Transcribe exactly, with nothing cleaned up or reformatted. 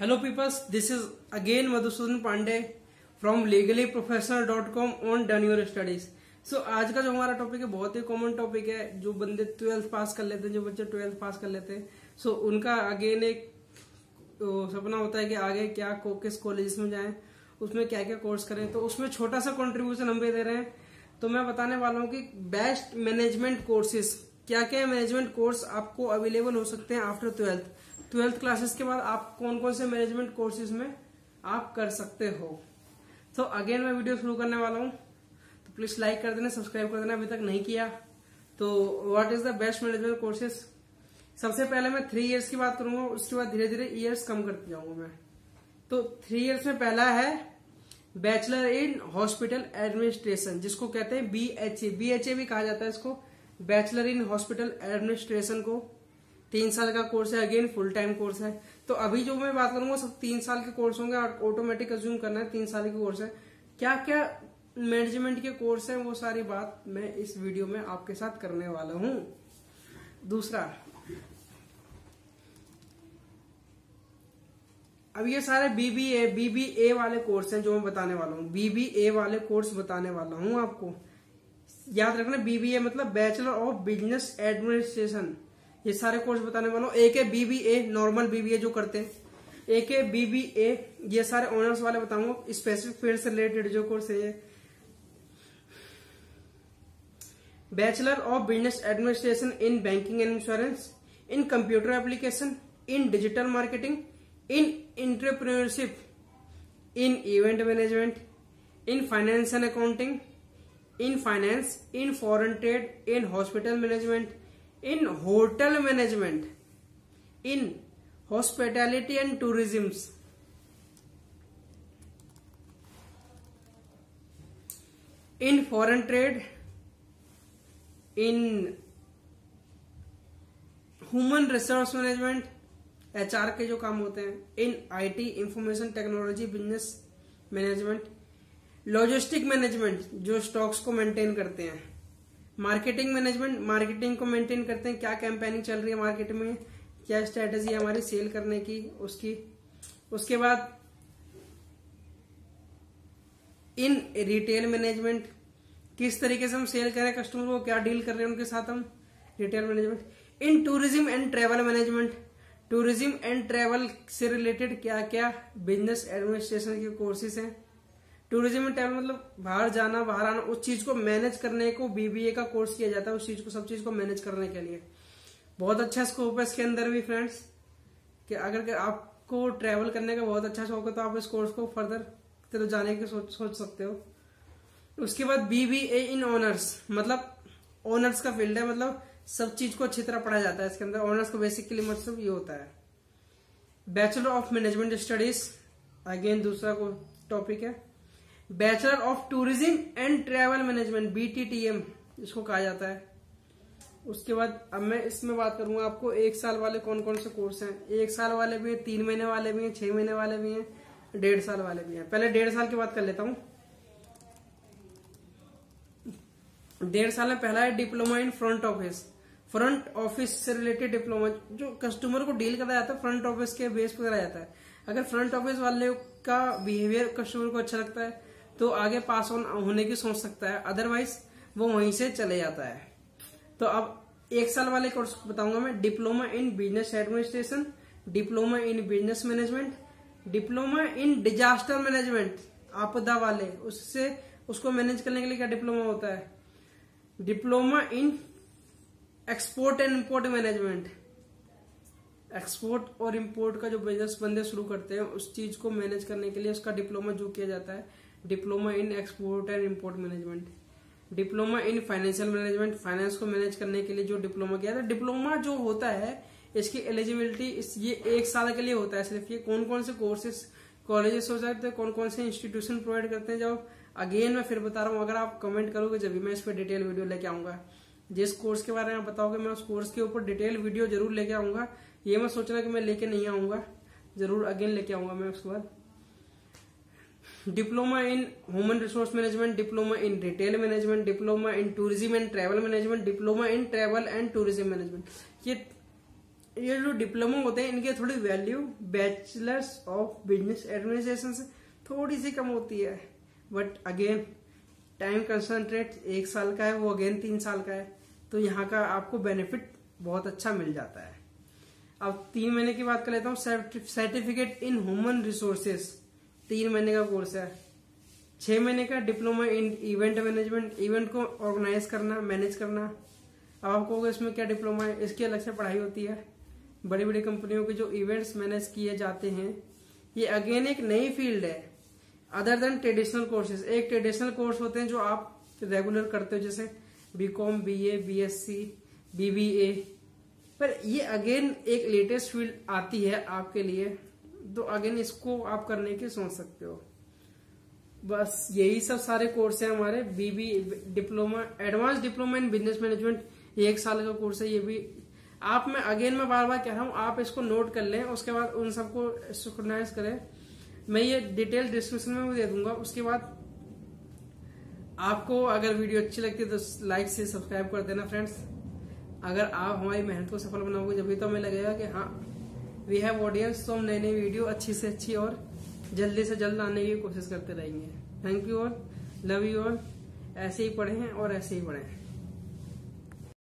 Hello peoples, this is again Madhusudan Pandey from legally professional dot com on done your studies. So आज का जो हमारा topic है बहुत ही कॉमन टॉपिक है। जो बंदे ट्वेल्थ पास कर लेते हैं, जो बच्चे ट्वेल्थ पास कर लेते हैं, सो so उनका अगेन एक सपना होता है कि आगे क्या को, किस कॉलेज में जाएं, उसमें क्या क्या कोर्स करें। तो उसमें छोटा सा कंट्रीब्यूशन हम भी दे रहे हैं। तो मैं बताने वाला हूँ कि बेस्ट मैनेजमेंट कोर्सेज क्या क्या मैनेजमेंट कोर्स आपको अवेलेबल हो सकते हैं आफ्टर ट्वेल्थ। ट्वेल्थ क्लासेस के बाद आप कौन कौन से मैनेजमेंट कोर्सेज में आप कर सकते हो। तो अगेन मैं वीडियो शुरू करने वाला हूँ, तो प्लीज लाइक कर देना, सब्सक्राइब कर देना अभी तक नहीं किया। तो what is the best management courses. सबसे पहले मैं थ्री इयर्स की बात करूंगा, उसके बाद धीरे धीरे इयर्स कम करते जाऊंगा मैं। तो थ्री इयर्स में पहला है बैचलर इन हॉस्पिटल एडमिनिस्ट्रेशन, जिसको कहते हैं B H A. B H A भी कहा जाता है इसको, बैचलर इन हॉस्पिटल एडमिनिस्ट्रेशन को। तीन साल का कोर्स है, अगेन फुल टाइम कोर्स है। तो अभी जो मैं बात करूंगा सब तीन साल के कोर्स होंगे, ऑटोमेटिक अज्यूम करना है तीन साल के कोर्स है। क्या क्या मैनेजमेंट के कोर्स है वो सारी बात मैं इस वीडियो में आपके साथ करने वाला हूं। दूसरा, अब ये सारे बीबीए बीबीए वाले कोर्स हैं जो मैं बताने वाला हूँ। बीबीए वाले कोर्स बताने वाला हूँ आपको। याद रखना, बीबीए मतलब बैचलर ऑफ बिजनेस एडमिनिस्ट्रेशन। ये सारे कोर्स बताने वाला हूँ। एक है बीबीए नॉर्मल बीबीए जो करते हैं, एक है बीबीए ये सारे ऑनर्स वाले बताऊंगा, स्पेसिफिक फील्ड से रिलेटेड जो कोर्स है। ये bachelor of business administration in banking and insurance, in computer application, in digital marketing, in entrepreneurship, in event management, in finance and accounting, in finance, in foreign trade, in hospital management, in hotel management, in hospitality and tourism, in foreign trade, in human resource management, HR के जो काम होते हैं, in IT information technology business management, logistic management जो stocks को maintain करते हैं, marketing management marketing को मेंटेन करते हैं, क्या कैंपेनिंग चल रही है मार्केट में, क्या स्ट्रेटेजी है हमारी सेल करने की उसकी। उसके बाद इन रिटेल मैनेजमेंट, किस तरीके से हम सेल करें कस्टमर को, क्या डील कर रहे हैं उनके साथ हम, retail management. In tourism and travel management, tourism and travel से रिलेटेड क्या क्या बिजनेस एडमिनिस्ट्रेशन के कोर्सेज हैं। टूरिज्म एंड ट्रेवल मतलब बाहर जाना बाहर आना, उस चीज को मैनेज करने को बीबीए का कोर्स किया जाता है। उस चीज को सब चीज को मैनेज करने के लिए बहुत अच्छा स्कोप है इसके अंदर भी फ्रेंड्स। कि अगर आपको ट्रेवल करने का बहुत अच्छा शौक है तो आप इस कोर्स को फर्दर तो जाने की सोच सोच सकते हो। उसके बाद बीबीए इन ऑनर्स, मतलब ऑनर्स का फील्ड है, मतलब सब चीज को अच्छी तरह पढ़ा जाता है इसके अंदर। ऑनर्स का बेसिकली मतलब ये होता है। Bachelor of management studies, again दूसरा को टॉपिक है। Bachelor of tourism and travel management, BTTM इसको कहा जाता है। उसके बाद अब मैं इसमें बात करूंगा आपको एक साल वाले कौन कौन से कोर्स हैं। एक साल वाले भी हैं, तीन महीने वाले भी हैं, छह महीने वाले भी हैं, डेढ़ साल वाले भी हैं। पहले डेढ़ साल की बात कर लेता हूं। डेढ़ साल में पहला है diploma in front office. Front office से रिलेटेड डिप्लोमा जो कस्टमर को डील करा जाता है फ्रंट ऑफिस के बेस पर करा जाता है। अगर फ्रंट ऑफिस वाले का बिहेवियर कस्टमर को अच्छा लगता है तो आगे पास ऑन होने की सोच सकता है, अदरवाइज वो वहीं से चले जाता है। तो अब एक साल वाले कोर्स बताऊंगा मैं। Diploma in business administration, diploma in business management, diploma in disaster management, आपदा वाले उससे उसको मैनेज करने के लिए क्या डिप्लोमा होता है। Diploma in export and import management, export और इम्पोर्ट का जो बिजनेस बंदे शुरू करते हैं उस चीज को मैनेज करने के लिए उसका डिप्लोमा जो किया जाता है। Diploma in export and import management. Diploma in financial management, finance को मैनेज करने के लिए जो डिप्लोमा किया जाता है। डिप्लोमा जो होता है इसकी एलिजिबिलिटी इस ये एक साल के लिए होता है सिर्फ। ये कौन कौन से कोर्सेज कॉलेजेस हो सकते हैं, कौन कौन से इंस्टीट्यूशन प्रोवाइड करते हैं, जब अगेन मैं फिर बता रहा हूँ। अगर आप कमेंट करोगे जब भी मैं इस पर डिटेल वीडियो लेके आऊंगा। जिस कोर्स के बारे में बताओगे मैं उस कोर्स के ऊपर डिटेल वीडियो जरूर लेके आऊंगा। ये मैं सोचना कि मैं लेके नहीं आऊंगा, जरूर अगेन लेके आऊंगा मैं। उसके बाद diploma in human resource management, diploma in retail management, diploma in tourism and travel management, diploma in travel and tourism management. ये ये जो डिप्लोमा होते हैं इनके थोड़ी value bachelors of business administration से थोड़ी सी कम होती है, बट अगेन टाइम कंसंट्रेट एक साल का है, वो अगेन तीन साल का है, तो यहाँ का आपको बेनिफिट बहुत अच्छा मिल जाता है। अब तीन महीने की बात कर लेता हूँ। सर्टिफिकेट इन ह्यूमन रिसोर्सेस तीन महीने का कोर्स है। छह महीने का diploma in event management, event को ऑर्गेनाइज करना, मैनेज करना। अब आपको इसमें क्या डिप्लोमा है, इसकी अलग से पढ़ाई होती है। बड़ी बड़ी कंपनियों के जो इवेंट्स मैनेज किए जाते हैं, ये अगेन एक नई फील्ड है अदर देन ट्रेडिशनल कोर्सेज। एक ट्रेडिशनल कोर्स होते हैं जो आप रेगुलर करते हो, जैसे बीकॉम, बीए, बीएससी, बीबीए, पर ये अगेन एक लेटेस्ट फील्ड आती है आपके लिए, तो अगेन इसको आप करने की सोच सकते हो। बस यही सब सारे कोर्स हैं हमारे। BB diploma, advance diploma in business management, ये एक साल का कोर्स है। ये भी आप, मैं अगेन मैं बार बार कह रहा हूँ, आप इसको नोट कर लें, उसके बाद उन सबको सिंक्रोनाइज करें। मैं ये डिटेल डिस्क्रिप्शन में भी दे दूंगा। उसके बाद आपको अगर वीडियो अच्छी लगती है तो लाइक से सब्सक्राइब कर देना फ्रेंड्स। अगर आप हमारी मेहनत को सफल बनाओगे जब भी तो हमें लगेगा कि हाँ वी हैव ऑडियंस, तो हम नई नई वीडियो अच्छी से अच्छी और जल्दी से जल्द आने की कोशिश करते रहेंगे। Thank you all, love you all. ऐसे ही पढ़ें और ऐसे ही पढ़ें।